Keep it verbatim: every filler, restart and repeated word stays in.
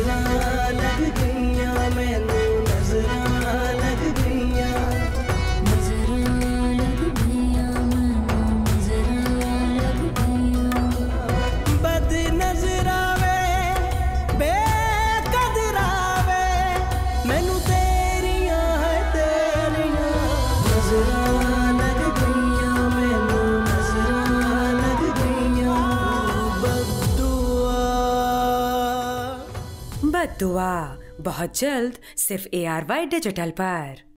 नजरां लग गईयां मैनू नजरां लग गईयां नजरां लग गईयां मैनू नजरां लग गईयां बद नजरावे बेकदरावे मैनू तेरियां है तेरियां नजरां लग गईयां मैनू नजरां लग गईयां बद्दुआ बद्दुआ बहुत जल्द सिर्फ ए आर वाई डिजिटल पर।